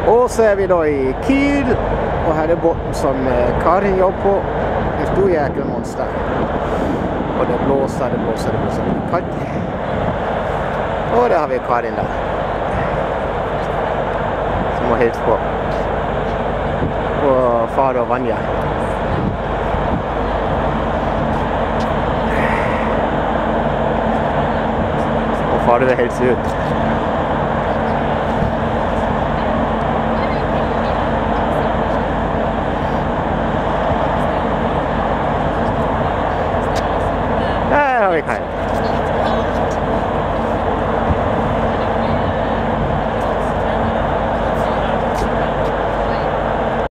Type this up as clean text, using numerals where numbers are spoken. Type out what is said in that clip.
Og så er vi da i Kiel, og her er båten som Karin jobber på. En stor jækla monster. Og det blåser, det er kaldt. Og der har vi Karin da. Som må hilse på. Og far og Vanja. Og far vil hilse ut. Der har vi Karin.